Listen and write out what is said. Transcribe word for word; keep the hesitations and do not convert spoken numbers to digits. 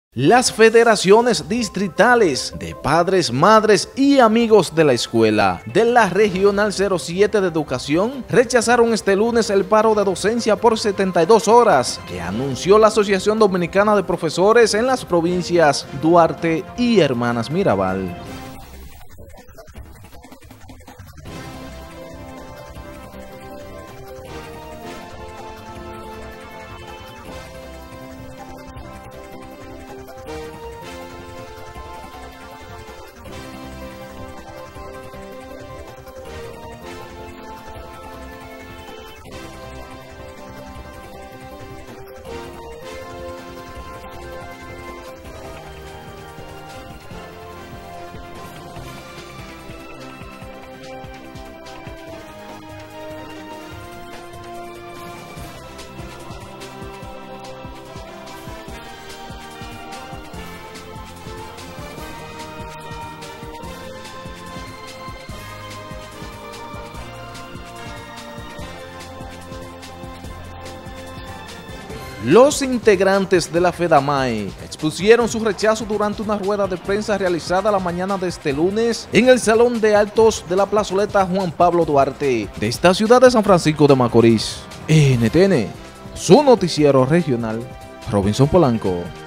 Las federaciones distritales de padres, madres y amigos de la escuela de la Regional cero siete de Educación rechazaron este lunes el paro de docencia por setenta y dos horas que anunció la Asociación Dominicana de Profesores en las provincias Duarte y Hermanas Mirabal. Los integrantes de la FEDAMAE expusieron su rechazo durante una rueda de prensa realizada la mañana de este lunes en el Salón de Actos de la Plazoleta Juan Pablo Duarte de esta ciudad de San Francisco de Macorís. N T N, su noticiero regional, Robinson Polanco.